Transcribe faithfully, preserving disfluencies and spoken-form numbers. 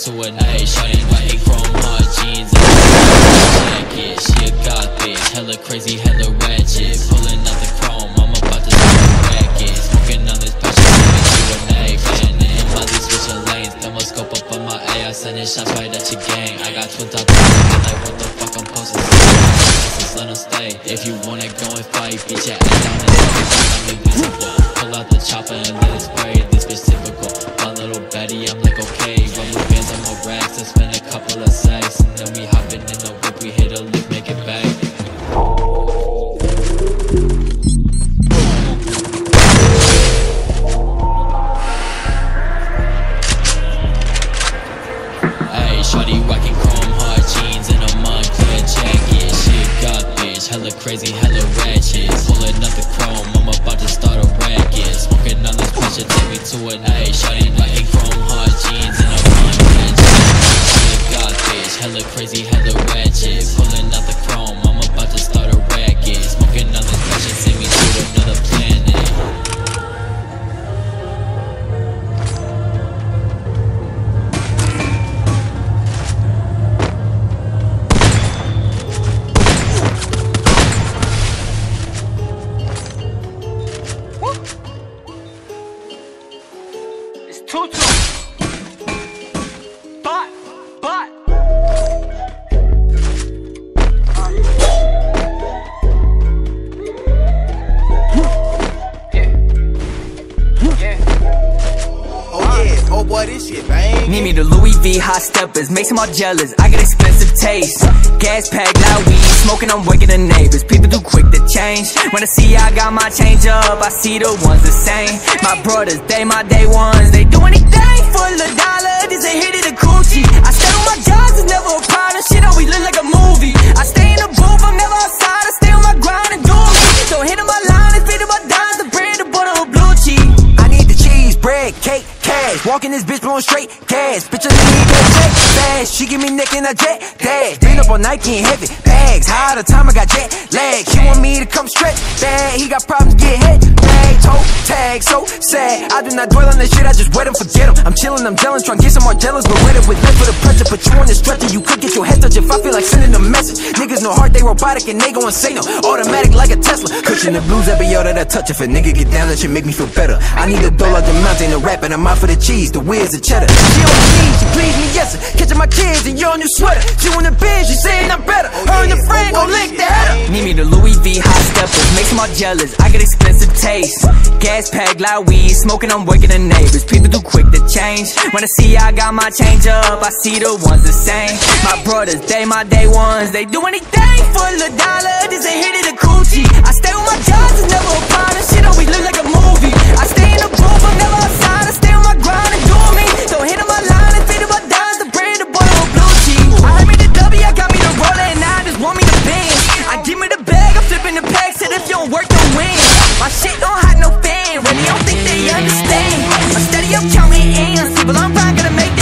to an A. Shawty rockin' chrome hard jeans and a jacket. She a goth bitch, hella crazy, hella ratchet. Pulling out the chrome, I'm about to start a racket. Smoking on this passion, taking to an A. Fashion in Molly, switching lanes. Thermoscope up on my A, I sending shots right at your gang. I got twins out there, like what the fuck I'm posting. Let them stay. If you wanna go and fight, beat your ass down and I'm invisible. Pull out the chopper and let it spray. This bitch typical. My little Betty, I'm like okay. Run the bands on my racks and spend a couple of sacks, and then we hopping in the whip. We hit a lick, make it back. Hey, shawty rocking chrome hard jeans and a Moncler jacket. She a goth bitch, hella crazy, hella ratchet. Pulling out the chrome, I'm about to start a racket. Smoking on this pressure, take me to an A. Shawty rocking chrome hard jeans and a Moncler jacket. She a goth bitch, hella crazy, hella ratchet. Pulling out the chrome, I'm about to start a racket. Smoking on this pressure, take me to another planet. Tutu, but, but yeah, yeah. Oh yeah, oh boy, this shit bang. Need me the Louis V hot steppers, makes them all jealous. I got expensive taste. Gas pack, loud weed, smoking, I'm waking the neighbors. People too quick to change. When I see I got my change up, I see the ones the same. My brothers, they my day ones. They do anything for the dollar. This a hit of the coochie. I stay on my jobs, it's never a problem. Shit always look like a movie. I stay in the booth, I'm never outside. I stay on my grind and do me. Don't hit on my line, it's fit in my dimes. The bread, the butter, or blue cheese. I need the cheese, bread, cake, cash. Walking this bitch blowing straight gas. Bitch, I need that check fast. She give me neck and I jet dash. Been up all night, getting heavy bags. High the time I got jet lag. She want me to come stretch bag. He got problems, get head bag. Toe tag, so sad. I do not dwell on that shit, I just wet him, forget him. I'm chillin', I'm jealous, trying to get some more jealous. But with it with left for the pressure. Put you on the stretcher, you could get your head touched if I feel like sending a message. Niggas no heart, they robotic and they gon' say no. Automatic like a Tesla. Cushion the blues, every yo that I touch. If a nigga get down, that should make me feel better. I need a dough like the mountain, a rap, and I'm out for the cheese, the whiz, the cheddar. She on the knees, she please me, yes sir. Catching my kids in your new sweater. She on the bench, she saying I'm better. Her and the friend gon' lick the header. Need me the Louis V hot steppers, makes them all jealous. I got expensive taste. Gas pack, loud weed, smoking, I'm waking the neighbors. People too quick to change. When I see I got my change up, I see the ones the same. My brothers, they my day ones. They do anything for the dollar. This a hit of the coochie. I stay on my jobs, it's never a problem. Shit always look like a movie. I stay in the booth, I'm never outside. I stay on my grind and do me. Don't hit on my line and fit in my dimes. The bread, the butter, or blue cheese. I heard me the W, I got me the roller, and I just want me the bend. I give me the bag, I'm flipping the pack. Said if you don't work, don't win. My shit don't hot no fan. Really don't think they understand. I'm steady up counting ends. People, I'm not gonna make